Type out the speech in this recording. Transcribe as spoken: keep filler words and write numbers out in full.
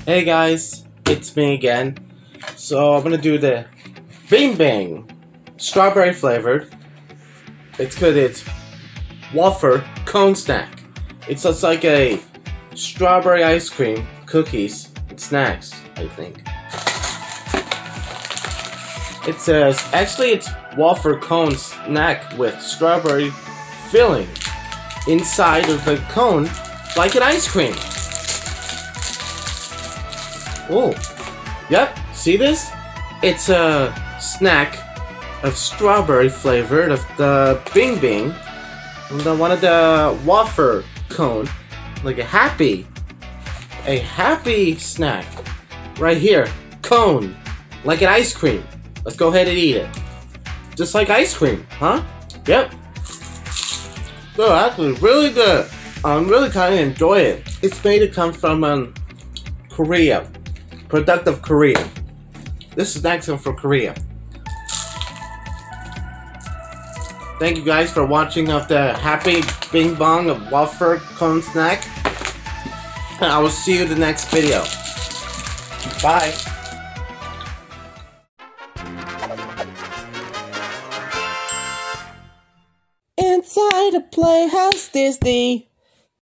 Hey guys, it's me again. So I'm gonna do the Bing Bing strawberry flavored. It's good. It's wafer cone snack. It's just like a strawberry ice cream, cookies, and snacks. I think it says actually it's wafer cone snack with strawberry filling inside of the cone, like an ice cream. Oh, yep, see this? It's a snack of strawberry flavored of the Bing Bing. And the one of the wafer cone. Like a happy, a happy snack. Right here, cone. Like an ice cream. Let's go ahead and eat it. Just like ice cream, huh? Yep. Oh, actually really good. I um, really kind of enjoy it. It's made to come from um, Korea. Product of Korea. This is next one from Korea. Thank you guys for watching of the Happy Bing Bong of wafer cone snack. And I will see you in the next video. Bye. Inside a Playhouse Disney.